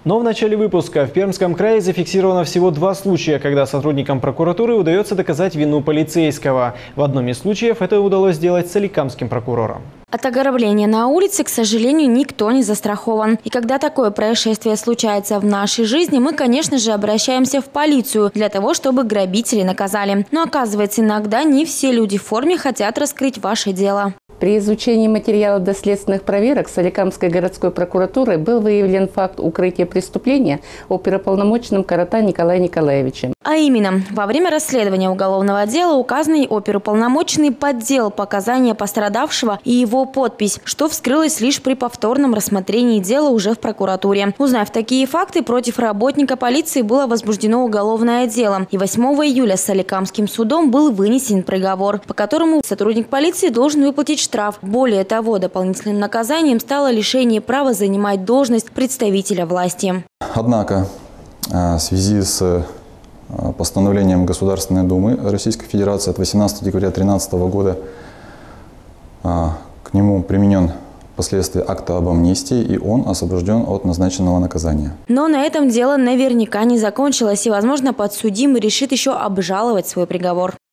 Но в начале выпуска в Пермском крае зафиксировано всего 2 случая, когда сотрудникам прокуратуры удается доказать вину полицейского. В одном из случаев это удалось сделать соликамским прокурором. От ограбления на улице, к сожалению, никто не застрахован. И когда такое происшествие случается в нашей жизни, мы, конечно же, обращаемся в полицию для того, чтобы грабителей наказали. Но оказывается, иногда не все люди в форме хотят раскрыть ваше дело. При изучении материалов доследственных проверок Соликамской городской прокуратурой был выявлен факт укрытия преступления оперуполномоченным Карата Николаем Николаевичем. А именно, во время расследования уголовного дела указанный оперуполномоченный подделал показания пострадавшего и его подпись, что вскрылось лишь при повторном рассмотрении дела уже в прокуратуре. Узнав такие факты, против работника полиции было возбуждено уголовное дело. И 8 июля Соликамским судом был вынесен приговор, по которому сотрудник полиции должен выплатить штраф. Более того, дополнительным наказанием стало лишение права занимать должность представителя власти. Однако, в связи с постановлением Государственной Думы Российской Федерации от 18 декабря 2013 года к нему применен впоследствии акта об амнистии, и он освобожден от назначенного наказания. Но на этом дело наверняка не закончилось, и, возможно, подсудимый решит еще обжаловать свой приговор.